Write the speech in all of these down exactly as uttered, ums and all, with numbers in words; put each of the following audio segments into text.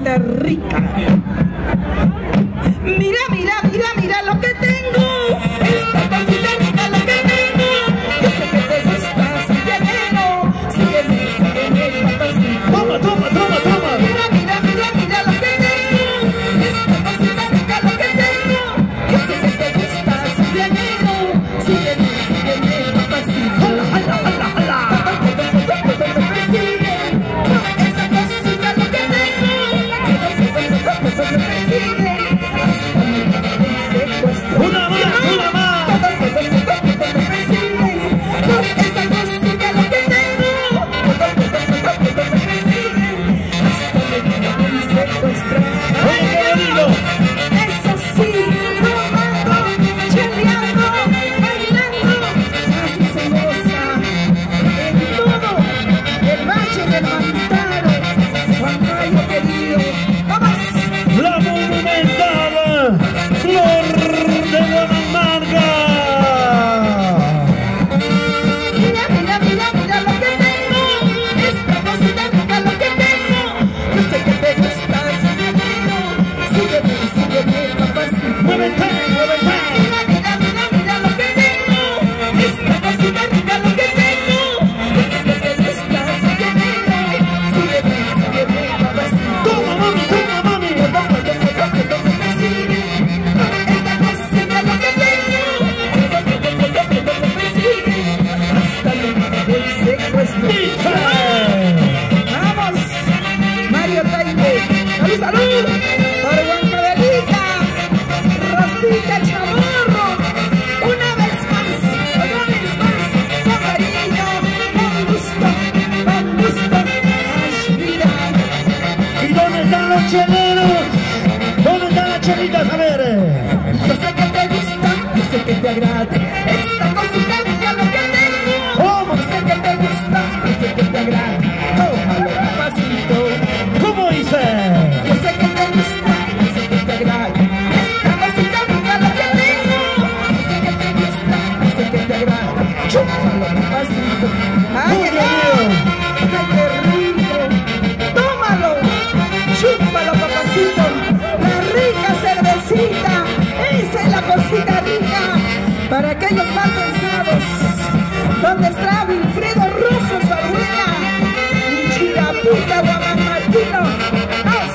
cosita rica. Mira, mira, mira, mira lo que tengo. Esta cosita rica lo que tengo. Yo sé que te gusta, sígueme, sígueme, sígueme, papacito. Toma, toma, toma, toma. Mira, mira, mira, mira lo que tengo. Esta cosita rica lo que tengo. Yo sé que te gusta, sígueme, sígueme, sígueme, papacito. ¡Hala, hala, hala, hala! ¡Una más, una más! ¡Oye, qué bonito! Eso sí, tomando, cheleando, bailando, así se goza en todo el valle del Mantaro, Juan Mayo querido. ¡Vamos! La monumental Flor de Buenamarca. Mira, mira, mira, mira lo que tengo. Esta cosita rica lo que tengo. Yo sé que te gusta, sígueme, sígueme, sígueme, papacito. ¡Muévete, muévete! Mira, mira, mira, mira lo que tengo. Esta cosita rica lo que tengo. Yo sé que te gusta, sígueme, sígueme, sígueme, papacito. ¡Toma, mami, toma, mami! Esta cosita lo que tengo. Hasta el secuestro. ¡Dice! ¡Vamos! Mario Taide. ¡Salud, salud! Por Huancabelica, Rosita Chamorro. Una vez más, otra vez más. Con cariño, con gusto, con gusto. ¡Ay, mira! ¿Y dónde están los cheleros? ¿Dónde están las chelitas? A ver. Yo sé que te gusta, yo sé que te agrada. Esta cosita rica lo que tengo. ¿Cómo? Yo sé que te gusta, yo sé que te agrada. Tómalo, papacito. ¿Cómo dice? Yo sé que te gusta, yo sé que te agrada. Esta cosita rica lo que tengo. Yo sé que te gusta, yo sé que te agrada. Chúpalo, papacito. ¡Ay, Muy ay, bien. ay! ¡Qué rico! ¡Tómalo! ¡Chúpalo, papacito! La rica cervecita. Esa es la cosita rica. Para aquellos mal pensados. ¿Dónde está Wilfredo Rojo, su abuela? Chiraputa, Guamán Martino. ¡Vamos!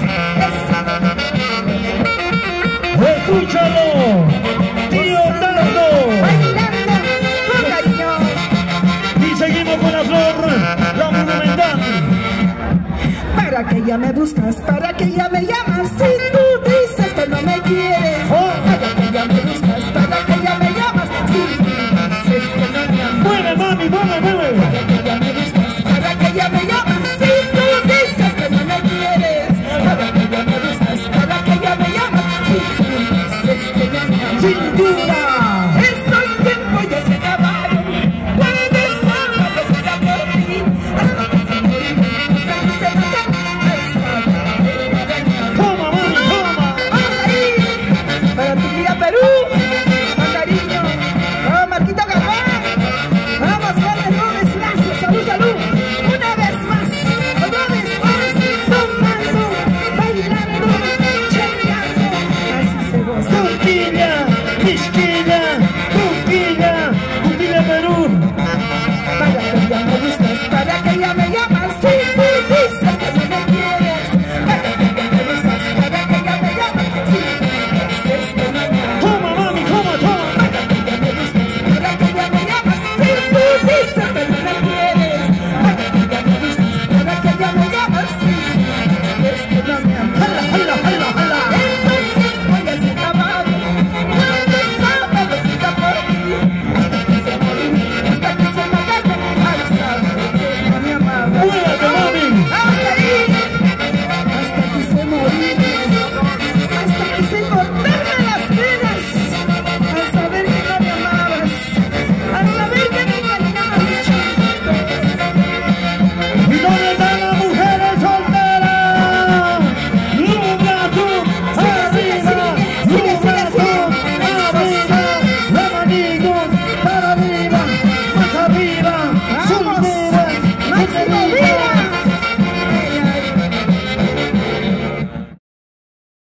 ¡Eso! ¡Escúchalo! ¡Tío Dardo! Bailando con cariño. Y seguimos con la Flor, la monumental. Para que ya me buscas, para que ya me llamas. Si tú dices que no me quieres. Oh. Para que ya me buscas, para que ya me llamas. Si tú dices que no me amas. ¡Mueve, mami, mueve, mueve! Para que